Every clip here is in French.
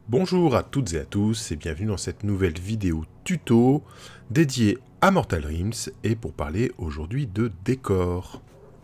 Bonjour à toutes et à tous et bienvenue dans cette nouvelle vidéo tuto dédiée à Mortal Dreams et pour parler aujourd'hui de décor.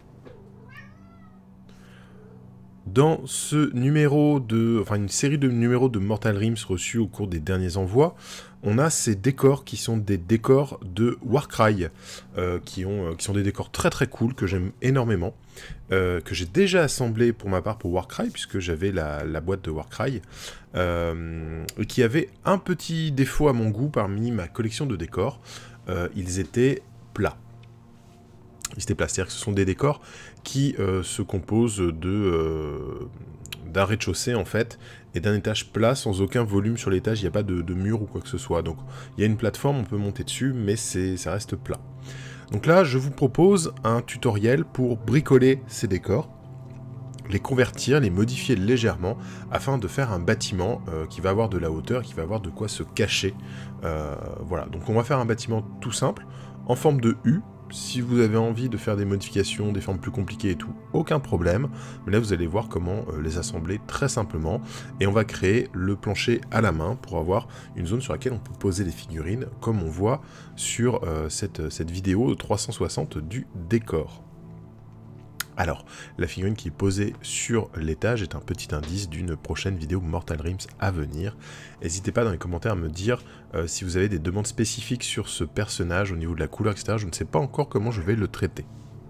Dans ce numéro une série de numéros de Mortal Dreams reçus au cours des derniers envois, on a ces décors qui sont des décors de Warcry, qui sont des décors très très cool que j'aime énormément, que j'ai déjà assemblé pour ma part pour Warcry, puisque j'avais la boîte de Warcry, et qui avait un petit défaut à mon goût parmi ma collection de décors, ils étaient plats. C'est-à-dire que ce sont des décors qui se composent d'un rez-de-chaussée en fait, et d'un étage plat sans aucun volume sur l'étage, il n'y a pas de mur ou quoi que ce soit. Donc il y a une plateforme, on peut monter dessus, mais ça reste plat. Donc là, je vous propose un tutoriel pour bricoler ces décors, les convertir, les modifier légèrement, afin de faire un bâtiment qui va avoir de la hauteur, qui va avoir de quoi se cacher. Voilà, donc on va faire un bâtiment tout simple, en forme de U. Si vous avez envie de faire des modifications, des formes plus compliquées et tout, aucun problème. Mais là, vous allez voir comment les assembler très simplement. Et on va créer le plancher à la main pour avoir une zone sur laquelle on peut poser les figurines, comme on voit sur cette vidéo 360 du décor. Alors, la figurine qui est posée sur l'étage est un petit indice d'une prochaine vidéo Mortal Dreams à venir. N'hésitez pas dans les commentaires à me dire si vous avez des demandes spécifiques sur ce personnage au niveau de la couleur, etc. Je ne sais pas encore comment je vais le traiter.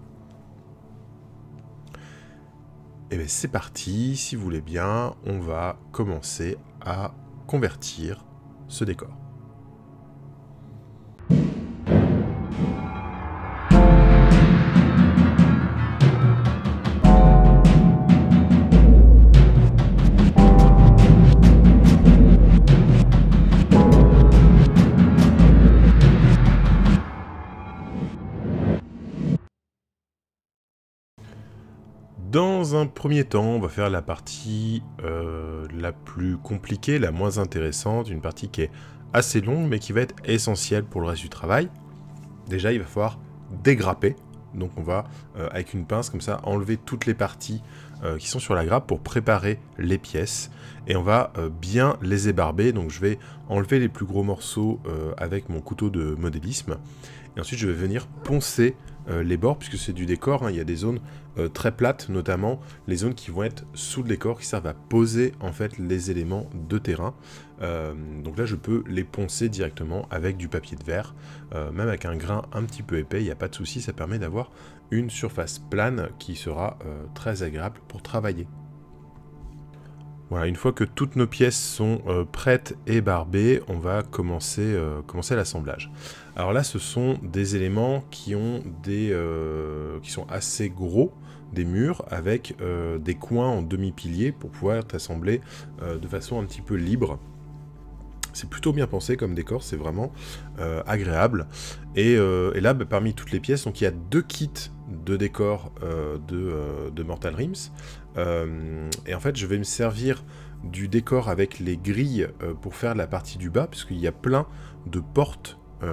Et bien c'est parti, si vous voulez bien, on va commencer à convertir ce décor. Dans un premier temps, on va faire la partie la plus compliquée, la moins intéressante, une partie qui est assez longue mais qui va être essentielle pour le reste du travail. Déjà, il va falloir dégrapper, donc on va, avec une pince comme ça, enlever toutes les parties qui sont sur la grappe pour préparer les pièces, et on va bien les ébarber, donc je vais enlever les plus gros morceaux avec mon couteau de modélisme, et ensuite je vais venir poncer les bords, puisque c'est du décor, hein, il y a des zones très plates, notamment les zones qui vont être sous le décor, qui servent à poser en fait les éléments de terrain. Donc là je peux les poncer directement avec du papier de verre, même avec un grain un petit peu épais, il n'y a pas de souci, ça permet d'avoir une surface plane qui sera très agréable pour travailler. Voilà, une fois que toutes nos pièces sont prêtes et barbées, on va commencer l'assemblage. Alors là, ce sont des éléments qui sont assez gros, des murs avec des coins en demi-piliers pour pouvoir être assemblés de façon un petit peu libre. C'est plutôt bien pensé comme décor, c'est vraiment agréable. Et là, parmi toutes les pièces, donc il y a deux kits de décor de Mortal Dreams. Et en fait, je vais me servir du décor avec les grilles pour faire la partie du bas, puisqu'il y a plein de portes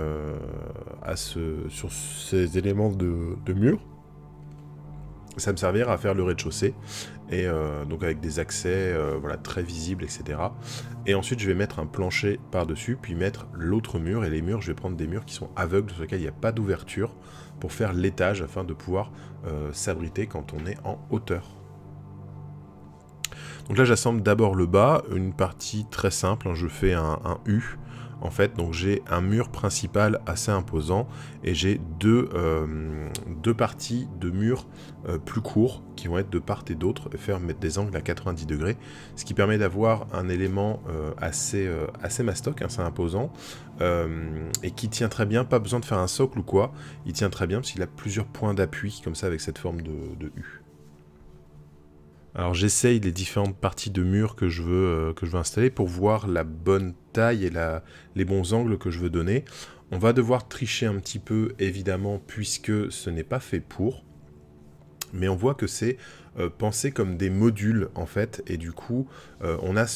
sur ces éléments de mur. Ça me servira à faire le rez-de-chaussée, et donc avec des accès voilà, très visibles, etc. Et ensuite je vais mettre un plancher par-dessus, puis mettre l'autre mur, et les murs, je vais prendre des murs qui sont aveugles, sur lesquels il n'y a pas d'ouverture, pour faire l'étage, afin de pouvoir s'abriter quand on est en hauteur. Donc là j'assemble d'abord le bas, une partie très simple, hein, je fais un U, en fait, donc j'ai un mur principal assez imposant, et j'ai deux parties de murs plus courts, qui vont être de part et d'autre, et mettre des angles à 90 degrés, ce qui permet d'avoir un élément assez mastoc, hein, c'est imposant, et qui tient très bien, pas besoin de faire un socle ou quoi, il tient très bien, parce qu'il a plusieurs points d'appui, comme ça, avec cette forme de U. Alors j'essaye les différentes parties de mur que je veux installer pour voir la bonne taille et les bons angles que je veux donner. On va devoir tricher un petit peu, évidemment, puisque ce n'est pas fait pour. Mais on voit que c'est pensé comme des modules, en fait. Et du coup, on a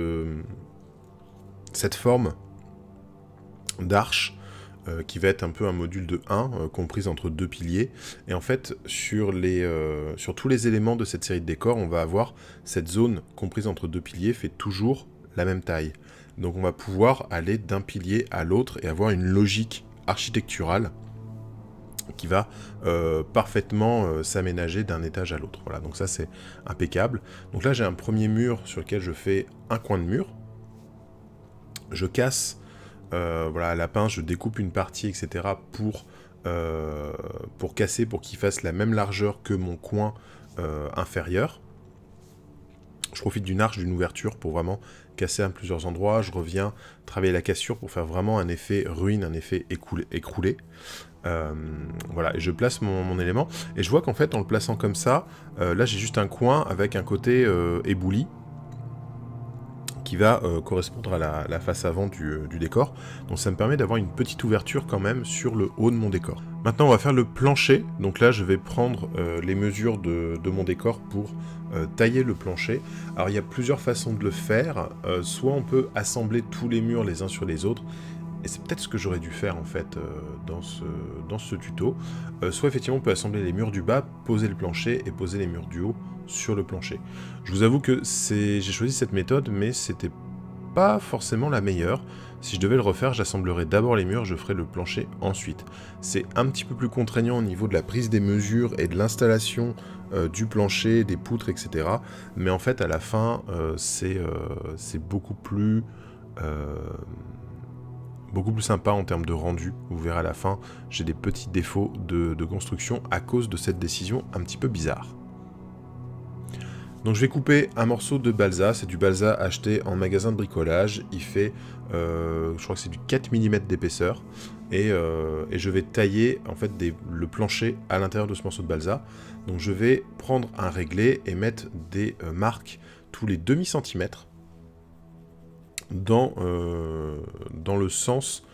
cette forme d'arche qui va être un peu un module de 1, comprise entre deux piliers. Et en fait, sur tous les éléments de cette série de décors, on va avoir cette zone comprise entre deux piliers, fait toujours la même taille. Donc on va pouvoir aller d'un pilier à l'autre et avoir une logique architecturale qui va parfaitement s'aménager d'un étage à l'autre. Voilà, donc ça c'est impeccable. Donc là j'ai un premier mur sur lequel je fais un coin de mur. Je casse, voilà, à la pince, je découpe une partie, etc. pour casser, pour qu'il fasse la même largeur que mon coin inférieur. Je profite d'une arche, d'une ouverture pour vraiment casser à plusieurs endroits. Je reviens travailler la cassure pour faire vraiment un effet ruine, un effet écroulé. Voilà, et je place mon élément. Et je vois qu'en fait, en le plaçant comme ça, là j'ai juste un coin avec un côté ébouli qui va correspondre à la face avant du décor. Donc ça me permet d'avoir une petite ouverture quand même sur le haut de mon décor. Maintenant on va faire le plancher. Donc là je vais prendre les mesures de mon décor pour tailler le plancher. Alors il y a plusieurs façons de le faire. Soit on peut assembler tous les murs les uns sur les autres. Et c'est peut-être ce que j'aurais dû faire en fait dans ce tuto. Soit effectivement on peut assembler les murs du bas, poser le plancher et poser les murs du haut sur le plancher. Je vous avoue que j'ai choisi cette méthode, mais c'était pas forcément la meilleure. Si je devais le refaire, j'assemblerais d'abord les murs, je ferais le plancher ensuite. C'est un petit peu plus contraignant au niveau de la prise des mesures et de l'installation du plancher, des poutres, etc. Mais en fait, à la fin, c'est beaucoup plus sympa en termes de rendu. Vous verrez à la fin, j'ai des petits défauts de construction à cause de cette décision un petit peu bizarre. Donc je vais couper un morceau de balsa, c'est du balsa acheté en magasin de bricolage, il fait, je crois que c'est du 4 mm d'épaisseur, et je vais tailler en fait le plancher à l'intérieur de ce morceau de balsa. Donc je vais prendre un réglé et mettre des marques tous les demi-centimètres dans le sens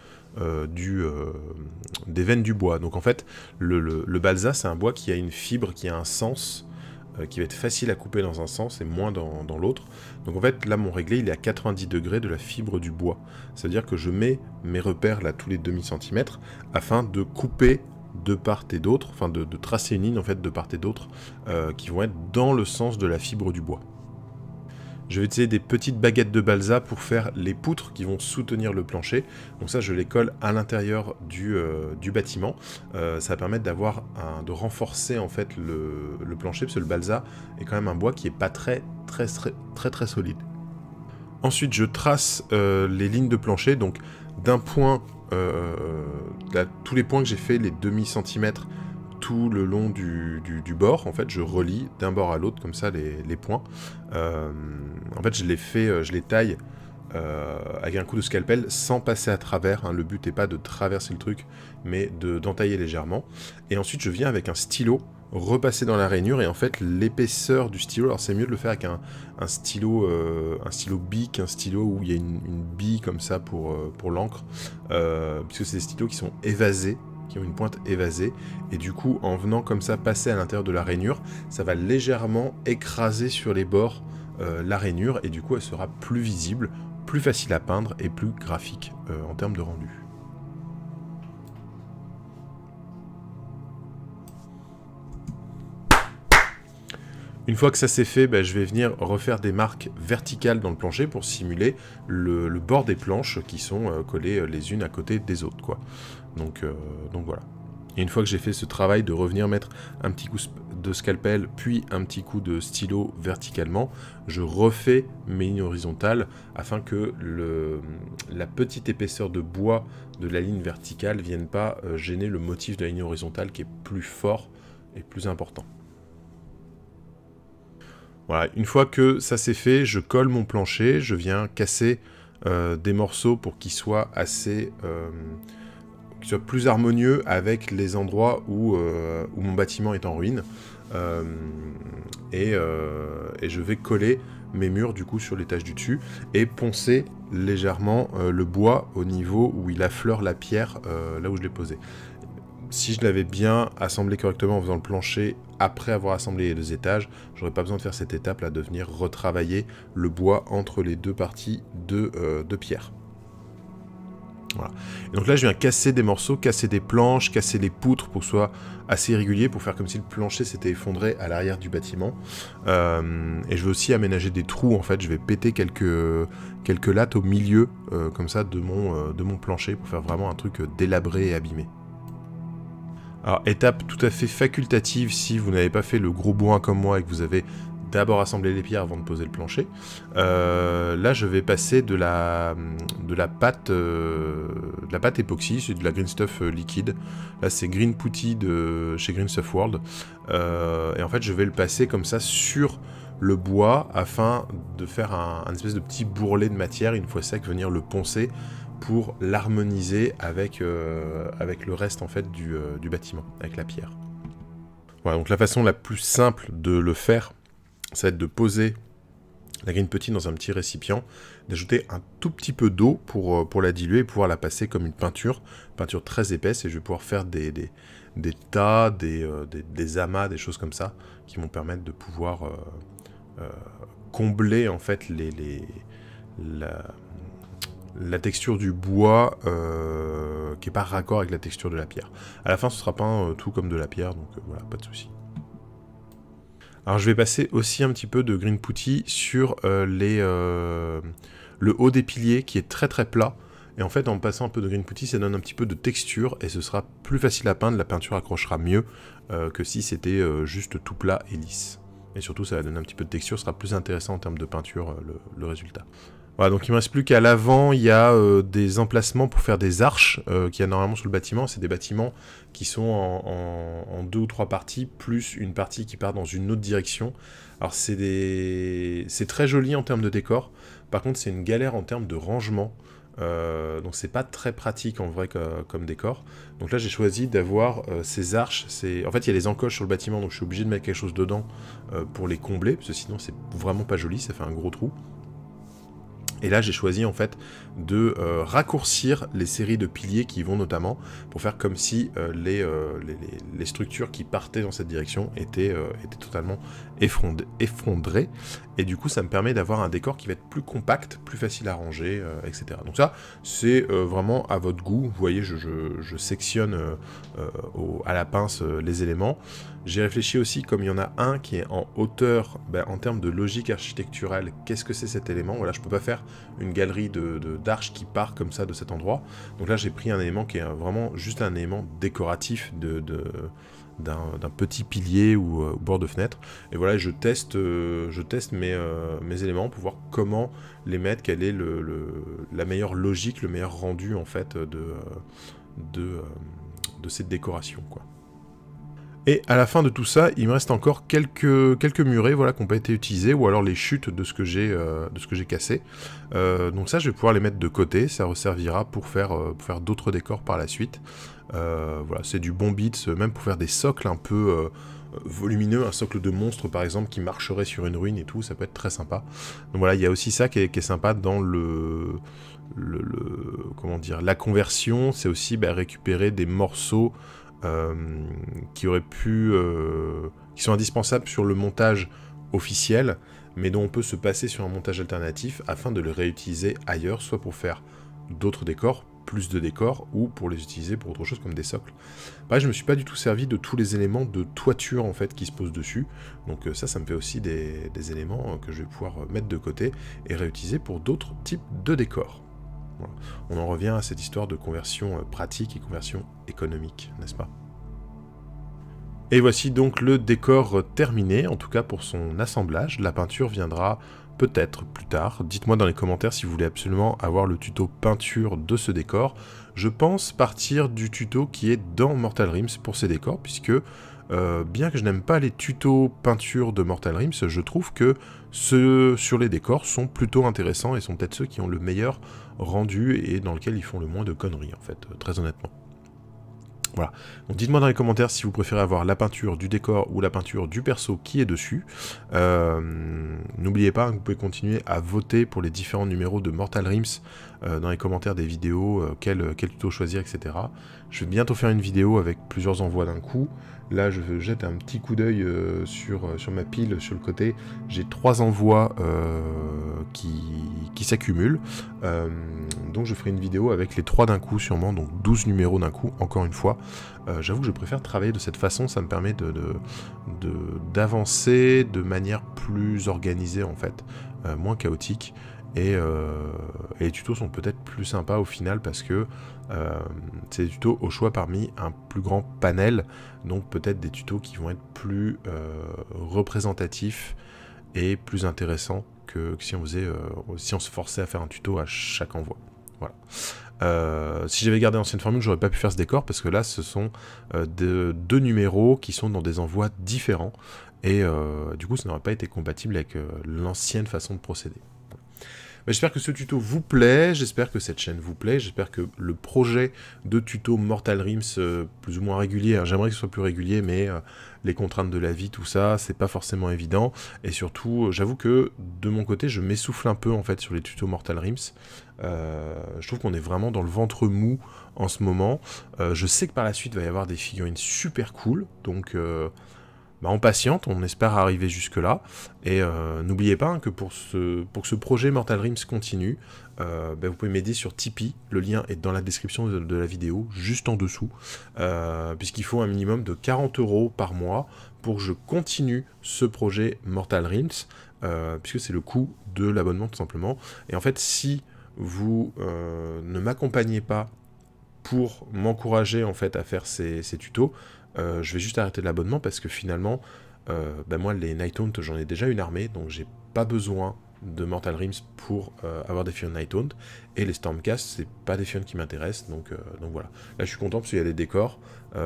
des veines du bois. Donc en fait, le balsa, c'est un bois qui a une fibre, qui a un sens, qui va être facile à couper dans un sens et moins dans l'autre. Donc en fait, là, mon réglé, il est à 90 degrés de la fibre du bois. C'est-à-dire que je mets mes repères là tous les demi-centimètres afin de couper de part et d'autre, enfin de tracer une ligne en fait de part et d'autre qui vont être dans le sens de la fibre du bois. Je vais utiliser des petites baguettes de balsa pour faire les poutres qui vont soutenir le plancher. Donc ça, je les colle à l'intérieur du bâtiment. Ça va permettre de renforcer en fait le plancher, parce que le balsa est quand même un bois qui n'est pas très solide. Ensuite, je trace les lignes de plancher. Donc d'un point, tous les points que j'ai fait, les demi-centimètres, tout le long du bord, en fait, je relie d'un bord à l'autre, comme ça, les points. En fait, je les taille avec un coup de scalpel, sans passer à travers, hein. Le but n'est pas de traverser le truc, mais d'entailler légèrement. Et ensuite, je viens avec un stylo, repasser dans la rainure, et en fait, l'épaisseur du stylo, alors c'est mieux de le faire avec un stylo bic, un stylo où il y a une bille comme ça pour l'encre, puisque c'est des stylos qui sont évasés, qui ont une pointe évasée, et du coup en venant comme ça passer à l'intérieur de la rainure, ça va légèrement écraser sur les bords la rainure, et du coup elle sera plus visible, plus facile à peindre et plus graphique en termes de rendu. Une fois que ça c'est fait, je vais venir refaire des marques verticales dans le plancher pour simuler le bord des planches qui sont collées les unes à côté des autres, quoi. Donc voilà. Et une fois que j'ai fait ce travail de revenir mettre un petit coup de scalpel, puis un petit coup de stylo verticalement, je refais mes lignes horizontales afin que la petite épaisseur de bois de la ligne verticale ne vienne pas gêner le motif de la ligne horizontale qui est plus fort et plus important. Voilà, une fois que ça c'est fait, je colle mon plancher, je viens casser des morceaux pour qu'il soit qu'il soit plus harmonieux avec les endroits où mon bâtiment est en ruine. Et je vais coller mes murs du coup sur l'étage du dessus et poncer légèrement le bois au niveau où il affleure la pierre là où je l'ai posé. Si je l'avais bien assemblé correctement en faisant le plancher après avoir assemblé les deux étages, j'aurais pas besoin de faire cette étape là de venir retravailler le bois entre les deux parties de pierre. Voilà. Et donc là, je viens casser des morceaux, casser des planches, casser des poutres pour que ce soit assez régulier, pour faire comme si le plancher s'était effondré à l'arrière du bâtiment. Et je veux aussi aménager des trous, en fait. Je vais péter quelques lattes au milieu, comme ça, de mon plancher, pour faire vraiment un truc délabré et abîmé. Alors, étape tout à fait facultative si vous n'avez pas fait le gros bourrin comme moi et que vous avez d'abord assembler les pierres avant de poser le plancher. Là, je vais passer de la pâte époxy, c'est de la Green Stuff liquide. Là, c'est Green Putty de chez Green Stuff World. Et en fait, je vais le passer comme ça sur le bois afin de faire un espèce de petit bourrelet de matière, une fois sec, venir le poncer pour l'harmoniser avec le reste en fait du bâtiment, avec la pierre. Voilà, donc la façon la plus simple de le faire, ça va être de poser la Green Putty dans un petit récipient, d'ajouter un tout petit peu d'eau pour la diluer et pouvoir la passer comme une peinture très épaisse, et je vais pouvoir faire des tas, des amas, des choses comme ça, qui vont permettre de pouvoir combler en fait la texture du bois qui n'est pas raccord avec la texture de la pierre. À la fin, ce sera peint tout comme de la pierre, donc voilà, pas de souci. Alors je vais passer aussi un petit peu de Green Putty sur le haut des piliers qui est très très plat. Et en fait, en passant un peu de Green Putty, ça donne un petit peu de texture et ce sera plus facile à peindre. La peinture accrochera mieux que si c'était juste tout plat et lisse. Et surtout, ça va donner un petit peu de texture, ce sera plus intéressant en termes de peinture le résultat. Voilà, donc il ne me reste plus qu'à l'avant, il y a des emplacements pour faire des arches qu'il y a normalement sur le bâtiment. C'est des bâtiments qui sont en 2 ou 3 parties, plus une partie qui part dans une autre direction. Alors c'est très joli en termes de décor, par contre c'est une galère en termes de rangement. Donc c'est pas très pratique en vrai comme décor. Donc là j'ai choisi d'avoir ces arches, en fait il y a les encoches sur le bâtiment, donc je suis obligé de mettre quelque chose dedans pour les combler, parce que sinon c'est vraiment pas joli, ça fait un gros trou. Et là, j'ai choisi en fait de raccourcir les séries de piliers qui y vont notamment, pour faire comme si les structures qui partaient dans cette direction étaient totalement effondrées. Et du coup, ça me permet d'avoir un décor qui va être plus compact, plus facile à ranger, etc. Donc ça, c'est vraiment à votre goût. Vous voyez, je sectionne à la pince les éléments. J'ai réfléchi aussi, comme il y en a un qui est en hauteur, en termes de logique architecturale, qu'est-ce que c'est cet élément? Voilà, je peux pas faire une galerie d'arches qui part comme ça de cet endroit. Donc là, j'ai pris un élément qui est vraiment juste un élément décoratif d'un petit pilier ou bord de fenêtre. Et voilà, je teste mes éléments pour voir comment les mettre, quelle est la meilleure logique, le meilleur rendu en fait de cette décoration, quoi. Et à la fin de tout ça, il me reste encore quelques murets, voilà, qui n'ont pas été utilisés, ou alors les chutes de ce que j'ai cassé. Donc ça, je vais pouvoir les mettre de côté, ça resservira pour faire d'autres décors par la suite. Voilà, c'est du bon bits, même pour faire des socles un peu volumineux, un socle de monstre par exemple, qui marcherait sur une ruine et tout, ça peut être très sympa. Donc voilà, il y a aussi ça qui est sympa dans comment dire, la conversion, c'est aussi récupérer des morceaux qui sont indispensables sur le montage officiel, mais dont on peut se passer sur un montage alternatif afin de le réutiliser ailleurs, soit pour faire d'autres décors, plus de décors, ou pour les utiliser pour autre chose comme des socles. Pareil, je me suis pas du tout servi de tous les éléments de toiture en fait qui se posent dessus, donc ça me fait aussi des éléments que je vais pouvoir mettre de côté et réutiliser pour d'autres types de décors. Voilà. On en revient à cette histoire de conversion pratique et conversion économique, n'est-ce pas? Et voici donc le décor terminé, en tout cas pour son assemblage. La peinture viendra peut-être plus tard. Dites-moi dans les commentaires si vous voulez absolument avoir le tuto peinture de ce décor. Je pense partir du tuto qui est dans Mortal Rims pour ces décors, puisque bien que je n'aime pas les tutos peinture de Mortal Rims, je trouve que ceux sur les décors sont plutôt intéressants et sont peut-être ceux qui ont le meilleur rendu et dans lequel ils font le moins de conneries en fait, très honnêtement. Voilà, donc dites-moi dans les commentaires si vous préférez avoir la peinture du décor ou la peinture du perso qui est dessus. N'oubliez pas que vous pouvez continuer à voter pour les différents numéros de Mortal Rims dans les commentaires des vidéos, quel tuto choisir, etc. Je vais bientôt faire une vidéo avec plusieurs envois d'un coup. Là, je jette un petit coup d'œil sur ma pile, sur le côté. J'ai 3 envois qui s'accumulent. Donc je ferai une vidéo avec les 3 d'un coup sûrement, donc 12 numéros d'un coup, encore une fois. J'avoue que je préfère travailler de cette façon, ça me permet d'avancer de manière plus organisée en fait, moins chaotique. Et les tutos sont peut-être plus sympas au final parce que c'est des tutos au choix parmi un plus grand panel, donc peut-être des tutos qui vont être plus représentatifs et plus intéressants que si on faisait, si on se forçait à faire un tuto à chaque envoi. Voilà. Si j'avais gardé l'ancienne formule, j'aurais pas pu faire ce décor parce que là, ce sont deux numéros qui sont dans des envois différents et du coup, ça n'aurait pas été compatible avec l'ancienne façon de procéder. J'espère que ce tuto vous plaît, j'espère que cette chaîne vous plaît, j'espère que le projet de tuto Mortal Rims plus ou moins régulier, j'aimerais que ce soit plus régulier, mais les contraintes de la vie, tout ça, c'est pas forcément évident, et surtout, j'avoue que de mon côté, je m'essouffle un peu en fait sur les tutos Mortal Rims. Je trouve qu'on est vraiment dans le ventre mou en ce moment. Je sais que par la suite, il va y avoir des figurines super cool, donc... on patiente, on espère arriver jusque là, et n'oubliez pas hein, que pour que ce projet Mortal Rims continue, vous pouvez m'aider sur Tipeee, le lien est dans la description de la vidéo, juste en dessous, puisqu'il faut un minimum de 40 € par mois pour que je continue ce projet Mortal Rims, puisque c'est le coût de l'abonnement tout simplement, et en fait si vous ne m'accompagnez pas pour m'encourager en fait à faire ces tutos, je vais juste arrêter l'abonnement parce que finalement, moi les Nighthaunt j'en ai déjà une armée, donc j'ai pas besoin de Mortal Rims pour avoir des figurines Nighthaunt, et les Stormcast c'est pas des figurines qui m'intéressent, donc voilà. Là je suis content parce qu'il y a des décors,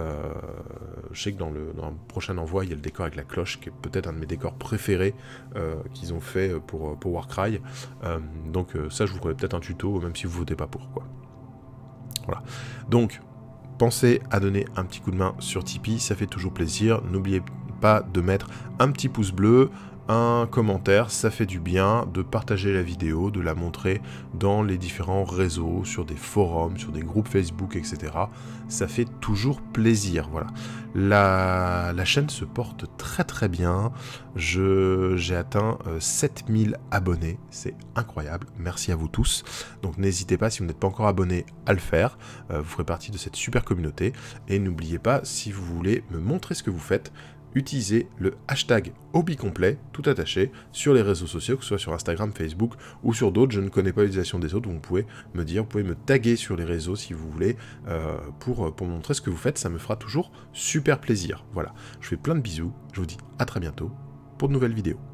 je sais que dans le prochain envoi il y a le décor avec la cloche qui est peut-être un de mes décors préférés qu'ils ont fait pour Warcry, donc ça je vous ferai peut-être un tuto même si vous votez pas pour quoi. Voilà, donc pensez à donner un petit coup de main sur Tipeee, ça fait toujours plaisir. N'oubliez pas de mettre un petit pouce bleu, un commentaire, ça fait du bien, de partager la vidéo, de la montrer dans les différents réseaux, sur des forums, sur des groupes Facebook, etc. Ça fait toujours plaisir, voilà. La chaîne se porte très très bien, j'ai atteint 7000 abonnés, c'est incroyable, merci à vous tous. Donc n'hésitez pas, si vous n'êtes pas encore abonné, à le faire, vous ferez partie de cette super communauté. Et n'oubliez pas, si vous voulez me montrer ce que vous faites, utilisez le hashtag hobbycomplet, tout attaché, sur les réseaux sociaux, que ce soit sur Instagram, Facebook ou sur d'autres. Je ne connais pas l'utilisation des autres, donc vous pouvez me dire, vous pouvez me taguer sur les réseaux si vous voulez, pour montrer ce que vous faites, ça me fera toujours super plaisir. Voilà, je vous fais plein de bisous, je vous dis à très bientôt pour de nouvelles vidéos.